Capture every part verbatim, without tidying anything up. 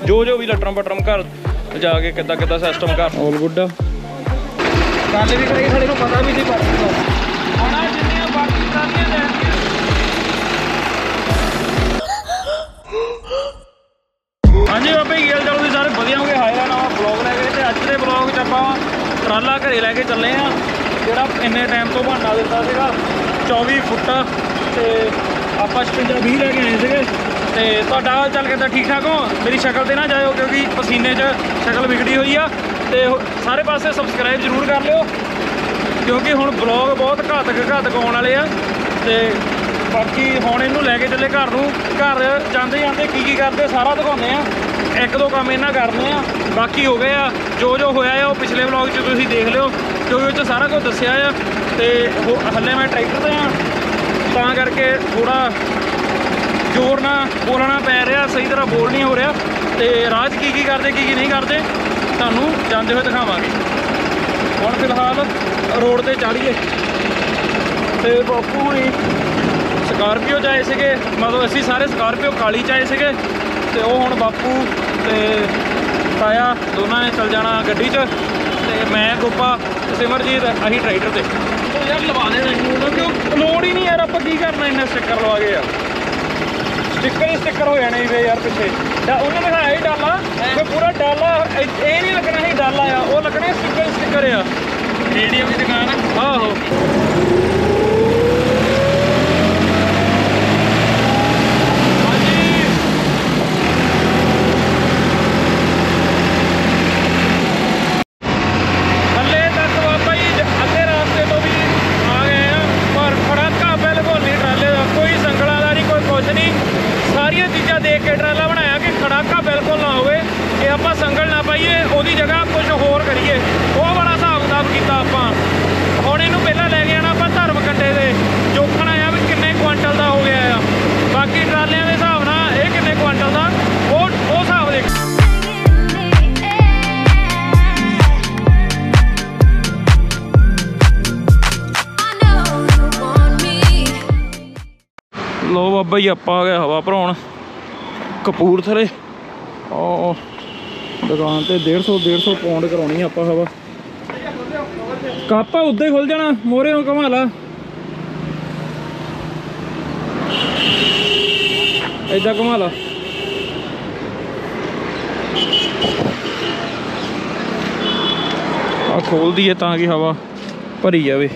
जो जो भी लटरम पटरम घर जाके किदा किदा सिस्टम कर ऑल गुड आ गल भी करी साडे नूं पता भी नहीं पड़दा होना जिन्नियां बाकी सारियां लैणियां हाँ जी बाबा जी गेल चलो जी सारे वधिया होंगे हाई दा नवां ब्लॉग लै गए ते अज दे ब्लॉग च आपां ट्राला घरे लैके चले आ जिहड़ा इन्ने टाइम तो बहाना दित्ता सीगा चौबी फुट ते आपां छपंजा बीह लैके आए सीगे ते तुहाडा हाल चाल किद्दां ठीक ठाक हो मेरी शक्ल ते ना जाओ क्योंकि पसीने च शक्ल बिगड़ी हुई आ ते सारे पासे सबसक्राइब जरूर कर लिओ क्योंकि हुण ब्लॉग बहुत घातक घातक आउण वाले आ ते बाकी हुण इहनूं लैके चले घर नूं घर जांदे जांदे की की करदे सारा दिखाउने आ एक दो काम इन्हां करने आ बाकी हो गए आ जो जो होया है वो पिछले ब्लॉग च तुसीं देख लिओ क्योंकि उस सारा कुछ दस्सिया आ ते हल्ले मैं ट्रैक्टर ते आ तां करके थोड़ा जोर ना बोलना पै रहा सही तरह बोल नहीं हो रहा तो राह की की करते की की नहीं करते तुहानूं जाते हुए दिखावांगे हुण फिलहाल रोड ते चढ़िए तो बापू हुणी स्कार्पियो च आए सीगे मतलब असीं सारे स्कार्पियो काली च आए सीगे ते ओह हुण बापू ते ताया दोनों ने चल जाना गड्डी च ते मैं गोपा सिमरजीत असीं ट्रैक्टर ते यार लवा देना क्यों लोड़ ही नहीं यार आपां की करना इन्ने स्टिकर लवा के यार स्टिकर ही स्टिकर हो जाने वे यार पिछे उन्हें दिखाया ही डाला कोई पूरा डाला ये नहीं लगना ही डाला आ वो लगना स्टिकर स्टिकर आ रेडियो की दुकान आहो लो बाबा जी आप आ गए हवा भराउण कपूरथले दुकान ते डेढ़ सौ डेढ़ सौ पौंड करानी आप हवा कापा उद्दे खुल जाना मोहरे नूं घुमा ला ऐदा घुमा ला आ खोल दी है ताकि हवा भरी जाए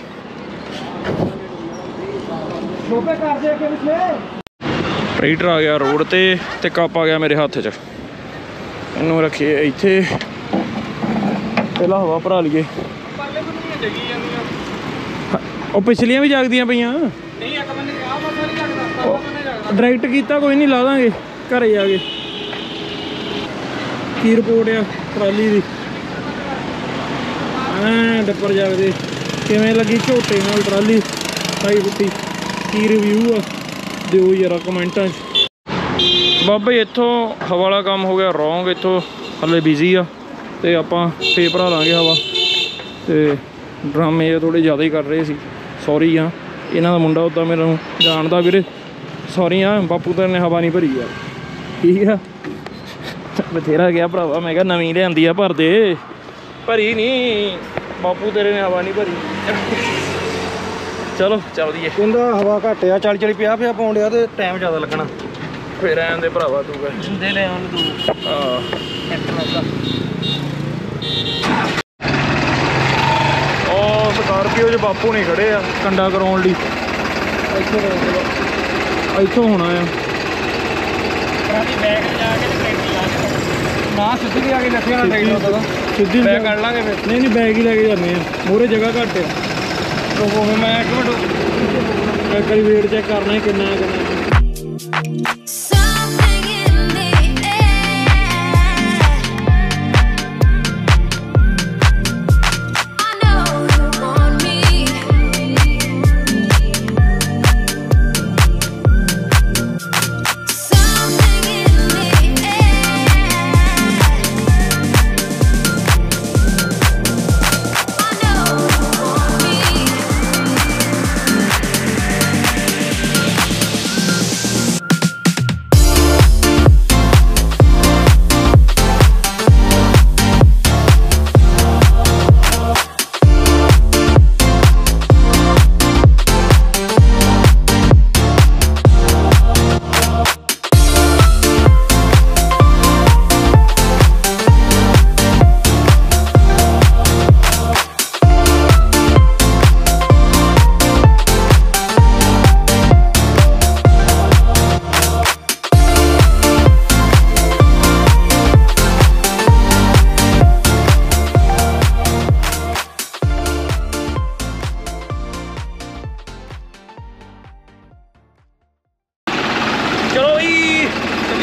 ट्रैक्टर आ गया रोड ते ते कप आ गया मेरे हाथ च इनू रखिए इत्थे पहला हवा भरा लीए ਉਹ ਪਿਛਲੀਆਂ ਵੀ ਜਾਗਦੀਆਂ ਪਈਆਂ ਨਹੀਂ ਇੱਕ ਬੰਦੇ ਨੇ ਆਹ ਮਸਾ ਨਹੀਂ ਲੱਗਦਾ ਸਾਰਾ ਬੰਦੇ ਜਾਗਦਾ ਡਾਇਰੈਕਟ ਕੀਤਾ ਕੋਈ ਨਹੀਂ ਲਾ ਦਾਂਗੇ ਘਰੇ ਜਾ ਕੇ ਕੀ ਰਿਪੋਰਟ ਆ ਟਰਾਲੀ ਦੀ ਐ ਡੱਪਰ ਜਾਗਦੇ ਕਿਵੇਂ ਲੱਗੀ ਝੋਟੇ ਨਾਲ ਟਰਾਲੀ ਸਾਈ ਬੁੱਟੀ ਕੀ ਰਿਵਿਊ ਆ ਦਿਓ ਯਾਰਾ ਕਮੈਂਟਾਂ 'ਚ ਬਾਬਾ ਜੀ ਇੱਥੋਂ ਹਵਾ ਵਾਲਾ ਕੰਮ ਹੋ ਗਿਆ ਰੌਂਗ ਇੱਥੋਂ ਹਲੇ ਬਿਜ਼ੀ ਆ ਤੇ ਆਪਾਂ ਫੇਰ ਭਰਾ ਲਾਂਗੇ ਹਵਾ ਤੇ ਡਰਾਮੇ ਥੋੜੇ ਜ਼ਿਆਦਾ ਹੀ ਕਰ ਰਹੇ ਸੀ ਸੌਰੀ ਆ ਇਹਨਾਂ ਦਾ ਮੁੰਡਾ ਉੱਦਾਂ ਮੈਨੂੰ ਜਾਣਦਾ ਵੀਰੇ ਸੌਰੀ ਆ ਬਾਪੂ ਤੇਰੇ ਨੇ ਹਵਾ ਨਹੀਂ ਭਰੀ ਯਾਰ ਠੀਕ ਆ ਬਥੇਰਾ ਗਿਆ ਭਰਾਵਾ ਮੈਂ ਕਿਹਾ ਨਵੀਂ ਲਿਆਂਦੀ ਆ ਭਰ ਦੇ ਭਰੀ ਨਹੀਂ ਬਾਪੂ ਤੇਰੇ ਨੇ ਹਵਾ ਨਹੀਂ ਭਰੀ ਚਲੋ ਚੱਲਦੀ ਕਹਿੰਦਾ ਹਵਾ ਘੱਟ ਆ ਚਾਲੀ ਚਾਲੀ ਪੰਜਾਹ ਪੰਜਾਹ ਪਾਉਂਡ ਆ ਤੇ ਟਾਈਮ ਜ਼ਿਆਦਾ ਲੱਗਣਾ ਫਿਰ ਐਂ ਦੇ ਭਰਾਵਾ ਤੂੰ ਦੇ ਲੈ ਆਉਣ ਤੂੰ ਹਾਂ ਉਹ ਸਕਾਰਪੀਓ 'ਚ ਬਾਪੂ ਨਹੀਂ ਖੜੇ ਆ ਕੰਡਾ ਕਰਾਉਣ ਲਈ ਇੱਥੋਂ ਇੱਥੋਂ ਹੋਣਾ ਆ ਬੈਗ ਜਾ ਕੇ ਨਾ ਸਿੱਧੀ ਵੀ ਆ ਕੇ ਲੱਥੇ ਨਾਲ ਟਾਈਟ ਸਿੱਧੀ ਬੈਗ ਕੱਢ ਲਾਂਗੇ ਫਿਰ ਨਹੀਂ ਨਹੀਂ ਬੈਗ ਹੀ ਲੈ ਕੇ ਜਾਂਦੇ ਆ ਮੂਹਰੇ ਜਗ੍ਹਾ ਘੱਟ ਆ ਉਹ ਮੈਂ ਇੱਕ ਮਿੰਟ ਇੱਕ ਵਾਰੀ ਵੇਟ ਚੈੱਕ ਕਰਨਾ ਕਿੰਨਾ ਕਿੰਨਾ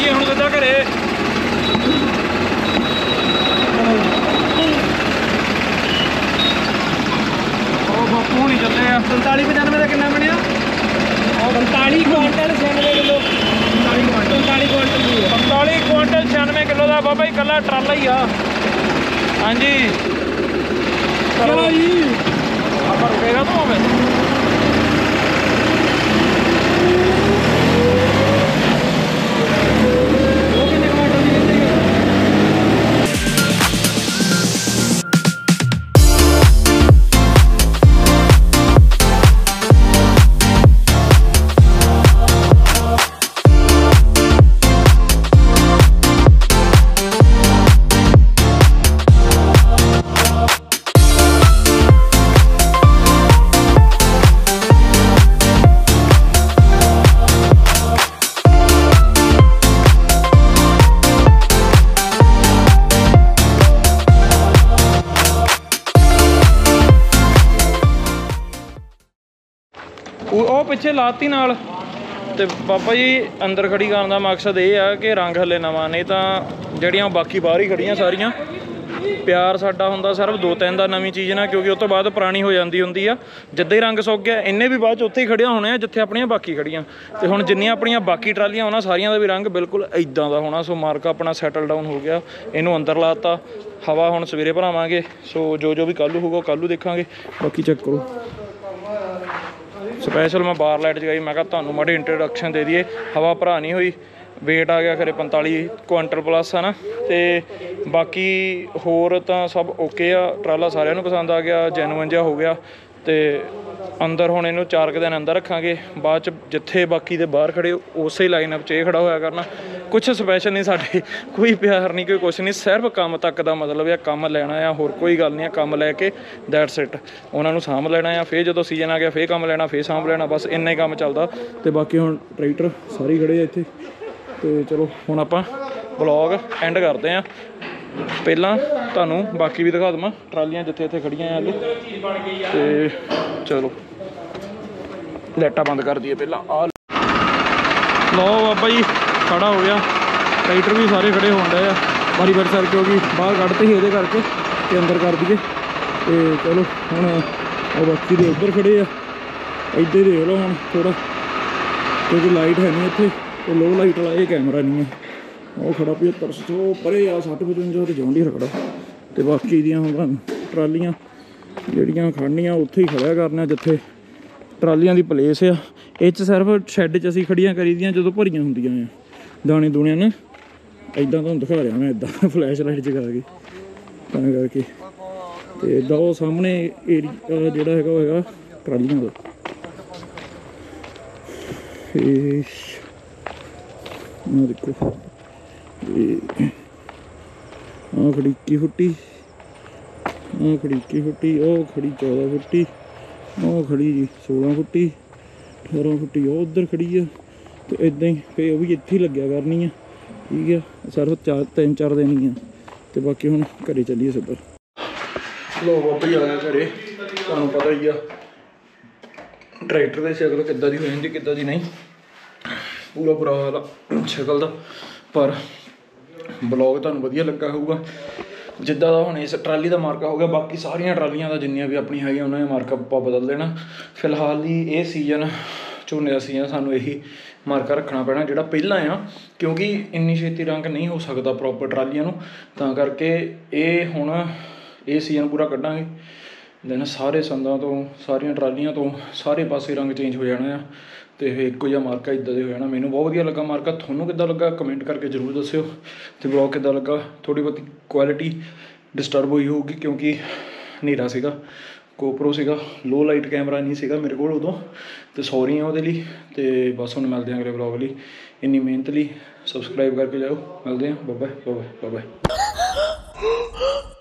ਚੱਲੀਏ ਹੁਣ ਸਿੱਧਾ ਘਰੇ। ਉਹ ਬਾਪੂ ਨਹੀਂ ਚੱਲੇ ਆ। ਪੰਤਾਲੀ ਪਚਾਨਵੇਂ ਦਾ ਕਿੰਨਾ ਬਣਿਆ? ਪੰਤਾਲੀ ਕੁਆਂਟਲ ਛਿਆਨਵੇਂ ਕਿਲੋ। ਪੰਤਾਲੀ ਕੁਆਂਟਲ ਪੰਤਾਲੀ ਕੁਆਂਟਲ ਛਿਆਨਵੇਂ ਕਿਲੋ ਦਾ ਬਾਬਾ ਜੀ ਇਕੱਲਾ ਟਰਾਲਾ ਹੀ ਆ। ਹਾਂਜੀ ਚਲੋ ਜੀ ਆਪਾਂ ਰੁਕੇਗਾ ਤਾਂ ਹੋਵੇ। ਉਹ ਕਿੰਨੇ ਕੁਆਂਟਲ ਦੀ ਕਹਿੰਦੇ ਉਹ ਪਿੱਛੇ ਲਾਤੀ ਨਾਲ। ਤੇ ਬਾਬਾ ਜੀ ਅੰਦਰ ਖੜੀ ਕਰਨ ਦਾ ਮਕਸਦ ਇਹ ਆ ਕਿ ਰੰਗ ਹਲੇ ਨਵਾਂ, ਨਹੀਂ ਤਾਂ ਜਿਹੜੀਆਂ ਬਾਕੀ ਬਾਹਰ ਹੀ ਖੜੀਆਂ ਸਾਰੀਆਂ। ਪਿਆਰ ਸਾਡਾ ਹੁੰਦਾ ਸਿਰਫ ਦੋ ਤਿੰਨ ਦਾ ਨਵੀਂ ਚੀਜ਼ ਨਾਲ, ਕਿਉਂਕਿ ਉਸ ਤੋਂ ਬਾਅਦ ਪੁਰਾਣੀ ਹੋ ਜਾਂਦੀ ਹੁੰਦੀ ਆ। ਜਿੱਦਾਂ ਹੀ ਰੰਗ ਸੁੱਕ ਗਿਆ ਇਹਨੇ ਵੀ ਬਾਅਦ 'ਚ ਉੱਥੇ ਹੀ ਖੜੀਆਂ ਹੋਣੇ ਆ ਜਿੱਥੇ ਆਪਣੀਆਂ ਬਾਕੀ ਖੜੀਆਂ। ਤੇ ਹੁਣ ਜਿੰਨੀਆਂ ਆਪਣੀਆਂ ਬਾਕੀ ਟਰਾਲੀਆਂ ਉਹਨਾਂ ਸਾਰੀਆਂ ਦਾ ਵੀ ਰੰਗ ਬਿਲਕੁਲ ਇੱਦਾਂ ਦਾ ਹੋਣਾ। ਸੋ ਮਾਰਕਾ ਆਪਣਾ ਸੈਟਲ ਡਾਊਨ ਹੋ ਗਿਆ, ਇਹਨੂੰ ਅੰਦਰ ਲਾਤਾ। ਹਵਾ ਹੁਣ ਸਵੇਰੇ ਭਰਾਵਾਂਗੇ। ਸੋ ਜੋ ਜੋ ਵੀ ਕੱਲ੍ਹ ਨੂੰ ਹੋਊਗਾ ਕੱਲ੍ਹ ਨੂੰ ਦੇਖਾਂਗੇ। ਬਾਕੀ ਚੈੱਕ ਕਰੋ। ਸਪੈਸ਼ਲ ਮੈਂ ਬਾਰ ਲਾਈਟ ਜਗਾਈ, ਮੈਂ ਕਿਹਾ ਤੁਹਾਨੂੰ ਮਾੜੀ ਇੰਟਰੋਡਕਸ਼ਨ ਦੇ ਦਈਏ। ਹਵਾ ਭਰਾ ਨਹੀਂ ਹੋਈ। ਵੇਟ ਆ ਗਿਆ ਖਰੇ ਪੰਤਾਲੀ ਕੁਆਂਟਲ ਪਲੱਸ ਹੈ ਨਾ। ਤੇ ਬਾਕੀ ਹੋਰ ਤਾਂ ਸਭ ਓਕੇ ਆ। ਟਰਾਲਾ ਸਾਰਿਆਂ ਨੂੰ ਪਸੰਦ ਆ ਗਿਆ, ਜੈਨੂਅਨ ਜਿਹਾ ਹੋ ਗਿਆ। ਤੇ ਅੰਦਰ ਹੁਣ ਇਹਨੂੰ ਚਾਰ ਕੁ ਦਿਨ ਅੰਦਰ ਰੱਖਾਂਗੇ। ਬਾਅਦ 'ਚ ਜਿੱਥੇ ਬਾਕੀ ਦੇ ਬਾਹਰ ਖੜੇ ਉਸੇ ਲਾਈਨ 'ਚ ਇਹ ਖੜਾ ਹੋਇਆ ਕਰਨਾ। ਕੁਛ ਸਪੈਸ਼ਲ ਨਹੀਂ ਸਾਡੇ, ਕੋਈ ਪਿਆਰ ਨਹੀਂ, ਕੋਈ ਕੁਛ ਨਹੀਂ, ਸਿਰਫ ਕੰਮ ਤੱਕ ਦਾ ਮਤਲਬ ਆ। ਕੰਮ ਲੈਣਾ ਆ, ਹੋਰ ਕੋਈ ਗੱਲ ਨਹੀਂ ਆ। ਕੰਮ ਲੈ ਕੇ ਦੈਟਸ ਇਟ। ਉਹਨਾਂ ਨੂੰ ਸਾਂਭ ਲੈਣਾ ਆ। ਫਿਰ ਜਦੋਂ ਸੀਜ਼ਨ ਆ ਗਿਆ ਫਿਰ ਕੰਮ ਲੈਣਾ, ਫਿਰ ਸਾਂਭ ਲੈਣਾ। ਬਸ ਇੰਨਾ ਹੀ ਕੰਮ ਚੱਲਦਾ। ਅਤੇ ਬਾਕੀ ਹੁਣ ਟਰੈਕਟਰ ਸਾਰੇ ਖੜੇ ਆ ਇੱਥੇ। ਅਤੇ ਚਲੋ ਹੁਣ ਆਪਾਂ ਵਲੌਗ ਐਂਡ ਕਰਦੇ ਹਾਂ। ਪਹਿਲਾਂ ਤੁਹਾਨੂੰ ਬਾਕੀ ਵੀ ਦਿਖਾ ਦੇਵਾਂ ਟਰਾਲੀਆਂ ਜਿੱਥੇ ਇੱਥੇ ਖੜੀਆਂ ਆ। ਅਤੇ ਚਲੋ ਲਾਈਟਾਂ ਬੰਦ ਕਰ ਦਈਏ ਪਹਿਲਾਂ। ਆ ਲਓ ਬਾਬਾ ਜੀ ਖੜਾ ਹੋ ਗਿਆ। ਟਰੈਕਟਰ ਵੀ ਸਾਰੇ ਖੜੇ ਹੋਣ ਡਏ ਆ ਵਾਰੀ ਵਾਰੀ ਸਰ, ਕਿਉਂਕਿ ਬਾਹਰ ਕੱਢਤੇ ਸੀ ਇਹਦੇ ਕਰਕੇ। ਅਤੇ ਅੰਦਰ ਕਰ ਦਈਏ। ਅਤੇ ਚਲੋ ਹੁਣ ਉਹ ਬਾਕੀ ਦੇ ਉੱਧਰ ਖੜੇ ਆ। ਇੱਧਰ ਦੇਖ ਲਓ ਹੁਣ ਥੋੜ੍ਹਾ, ਕਿਉਂਕਿ ਲਾਈਟ ਹੈ ਨਹੀਂ ਇੱਥੇ। ਅਤੇ ਲੋ ਲਾਈਟ ਵਾਲਾ ਇਹ ਕੈਮਰਾ ਨਹੀਂ ਹੈ। ਉਹ ਖੜਾ ਪਝੱਤਰ ਸੌ ਪਰੇ ਆ, ਸੱਠ ਪਚਵੰਜਾ ਅਤੇ ਜੌਂਡੀ ਖੜਾ। ਅਤੇ ਬਾਕੀ ਦੀਆਂ ਹੁਣ ਟਰਾਲੀਆਂ ਜਿਹੜੀਆਂ ਖੜਨੀਆਂ ਉੱਥੇ ਹੀ ਖੜਿਆ ਕਰਨਾ ਜਿੱਥੇ ਟਰਾਲੀਆਂ ਦੀ ਪਲੇਸ ਆ। ਇਹ 'ਚ ਸਿਰਫ ਸ਼ੈੱਡ 'ਚ ਅਸੀਂ ਖੜੀਆਂ ਕਰੀ ਦੀਆਂ ਜਦੋਂ ਭਰੀਆਂ ਹੁੰਦੀਆਂ ਆ ਦਾਣੇ ਦੂਣਿਆਂ ਨੇ। ਇੱਦਾਂ ਤੁਹਾਨੂੰ ਦਿਖਾ ਰਿਹਾ ਮੈਂ, ਇੱਦਾਂ ਫਲੈਸ਼ ਲਾਈਟ ਜਗਾ ਕੇ, ਤਾਂ ਕਰਕੇ। ਅਤੇ ਇੱਦਾਂ ਉਹ ਸਾਹਮਣੇ ਏਰੀਆ ਜਿਹੜਾ ਹੈਗਾ ਉਹ ਹੈਗਾ ਟਰਾਲੀਆਂ ਦਾ। ਇਹ ਆਹ ਦੇਖੋ, ਆਹ ਖੜੀ ਇੱਕੀ ਫੁੱਟੀ, ਆਹ ਖੜੀ ਇੱਕੀ ਫੁੱਟੀ, ਉਹ ਖੜੀ ਚੌਦਾਂ ਫੁੱਟੀ, ਉਹ ਖੜੀ ਜੀ ਸੋਲਾਂ ਫੁੱਟੀ, ਅਠਾਰਾਂ ਫੁੱਟੀ ਉਹ ਉੱਧਰ ਖੜੀ ਆ। ਅਤੇ ਇੱਦਾਂ ਹੀ ਫਿਰ ਉਹ ਵੀ ਇੱਥੇ ਹੀ ਲੱਗਿਆ ਕਰਨੀ ਆ। ਠੀਕ ਆ, ਸਿਰਫ ਚਾਰ ਤਿੰਨ ਚਾਰ ਦਿਨ ਹੀ ਆ। ਅਤੇ ਬਾਕੀ ਹੁਣ ਘਰੇ ਚੱਲੀਏ ਸਿੱਧਾ। ਲੋ ਬਾਬਾ ਜੀ ਆ ਗਿਆ ਘਰੇ। ਤੁਹਾਨੂੰ ਪਤਾ ਹੀ ਆ ਟਰੈਕਟਰ ਦੀ ਸ਼ਕਲ ਕਿੱਦਾਂ ਦੀ ਹੋ ਜਾਂਦੀ ਕਿੱਦਾਂ ਦੀ ਨਹੀਂ। ਪੂਰਾ ਬੁਰਾ ਹਾਲ ਆ ਸ਼ਕਲ ਦਾ। ਪਰ ਬਲੌਗ ਤੁਹਾਨੂੰ ਵਧੀਆ ਲੱਗਾ ਹੋਊਗਾ ਜਿੱਦਾਂ ਦਾ ਹੁਣ ਇਸ ਟਰਾਲੀ ਦਾ ਮਾਰਕਾ ਹੋ ਗਿਆ। ਬਾਕੀ ਸਾਰੀਆਂ ਟਰਾਲੀਆਂ ਦਾ ਜਿੰਨੀਆਂ ਵੀ ਆਪਣੀਆਂ ਹੈਗੀਆਂ ਉਹਨਾਂ ਦਾ ਮਾਰਕਾ ਆਪਾਂ ਬਦਲ ਦੇਣਾ। ਫਿਲਹਾਲ ਹੀ ਇਹ ਸੀਜ਼ਨ ਝੋਨੇ ਦਾ ਸੀਜ਼ਨ ਸਾਨੂੰ ਇਹੀ ਮਾਰਕਾ ਰੱਖਣਾ ਪੈਣਾ ਜਿਹੜਾ ਪਹਿਲਾਂ ਆ, ਕਿਉਂਕਿ ਇੰਨੀ ਛੇਤੀ ਰੰਗ ਨਹੀਂ ਹੋ ਸਕਦਾ ਪ੍ਰੋਪਰ ਟਰਾਲੀਆਂ ਨੂੰ। ਤਾਂ ਕਰਕੇ ਇਹ ਹੁਣ ਇਹ ਸੀਜ਼ਨ ਪੂਰਾ ਕੱਢਾਂਗੇ। ਦੈਨ ਸਾਰੇ ਸੰਦਾਂ ਤੋਂ ਸਾਰੀਆਂ ਟਰਾਲੀਆਂ ਤੋਂ ਸਾਰੇ ਪਾਸੇ ਰੰਗ ਚੇਂਜ ਹੋ ਜਾਣਾ ਆ। ਅਤੇ ਇਹ ਇੱਕੋ ਜਿਹਾ ਮਾਰਕਾ ਇੱਦਾਂ ਦੇ ਹੋ ਜਾਣਾ। ਮੈਨੂੰ ਬਹੁਤ ਵਧੀਆ ਲੱਗਾ ਮਾਰਕਾ। ਤੁਹਾਨੂੰ ਕਿੱਦਾਂ ਲੱਗਾ ਕਮੈਂਟ ਕਰਕੇ ਜ਼ਰੂਰ ਦੱਸਿਓ। ਅਤੇ ਬਲੌਗ ਕਿੱਦਾਂ ਲੱਗਾ। ਥੋੜ੍ਹੀ ਬਹੁਤੀ ਕੁਆਲਿਟੀ ਡਿਸਟਰਬ ਹੋਈ ਹੋਊਗੀ ਕਿਉਂਕਿ ਹਨੇਰਾ ਸੀਗਾ, ਗੋਪਰੋ ਸੀਗਾ, ਲੋ ਲਾਈਟ ਕੈਮਰਾ ਨਹੀਂ ਸੀਗਾ ਮੇਰੇ ਕੋਲ ਉਦੋਂ। ਅਤੇ ਸੌਰੀ ਆ ਉਹਦੇ ਲਈ। ਅਤੇ ਬਸ ਹੁਣ ਮਿਲਦੇ ਹਾਂ ਅਗਲੇ ਬਲੌਗ ਲਈ। ਇੰਨੀ ਮਿਹਨਤ ਲਈ ਸਬਸਕ੍ਰਾਈਬ ਕਰਕੇ ਜਾਓ। ਮਿਲਦੇ ਹਾਂ। Bye bye bye bye.